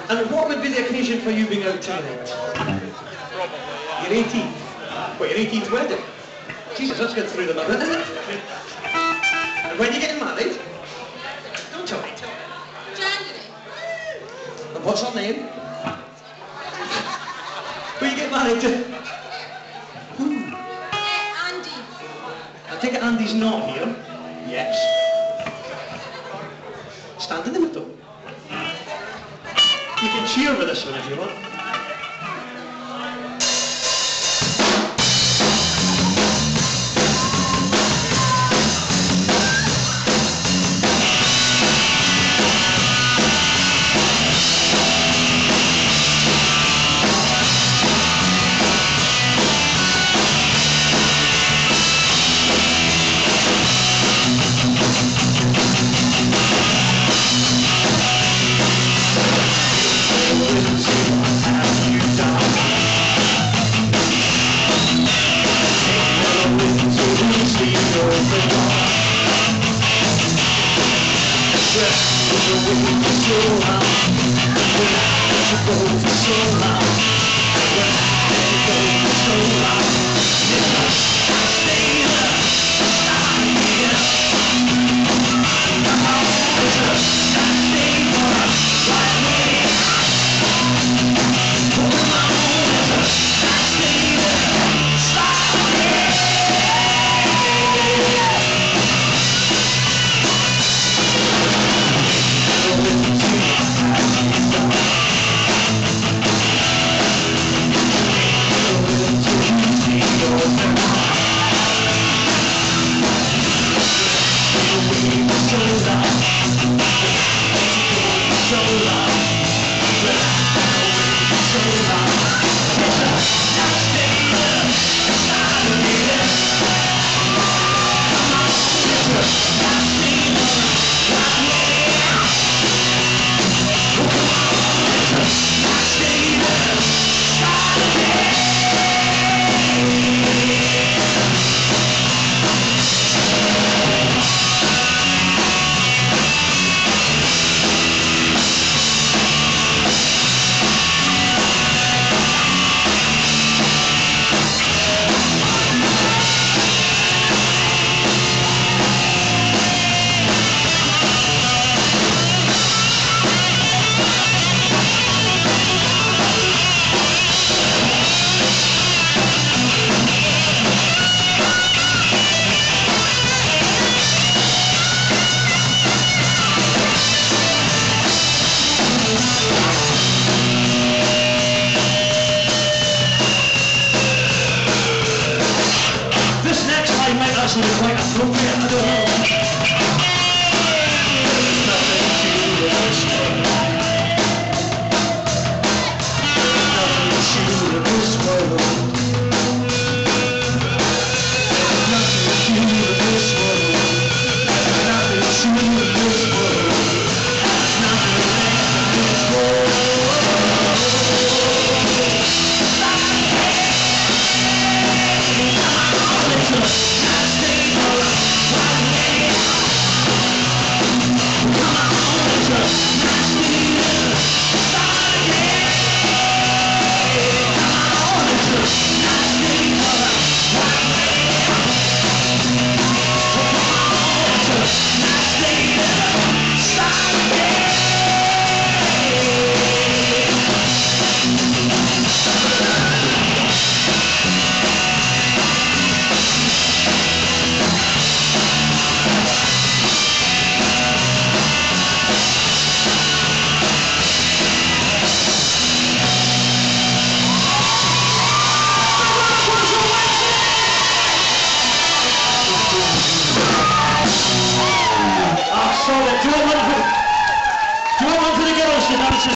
And what would be the occasion for you being out tonight? Probably, yeah. Your 18th? What, your 18th wedding? Jesus, that's getting through the mud, isn't it? And when are you getting married? Don't tell me. January. And what's her name? Who you get married to? Who? Andy. I take it Andy's not here. Yes. Stand in the middle. You can cheer with this one if you want. Actually quite appropriate, I don't know. There's nothing to this world. There's nothing to this world. There's nothing to this world. There's nothing to this world. There's nothing left in this world. Do you want one for the girls to dance?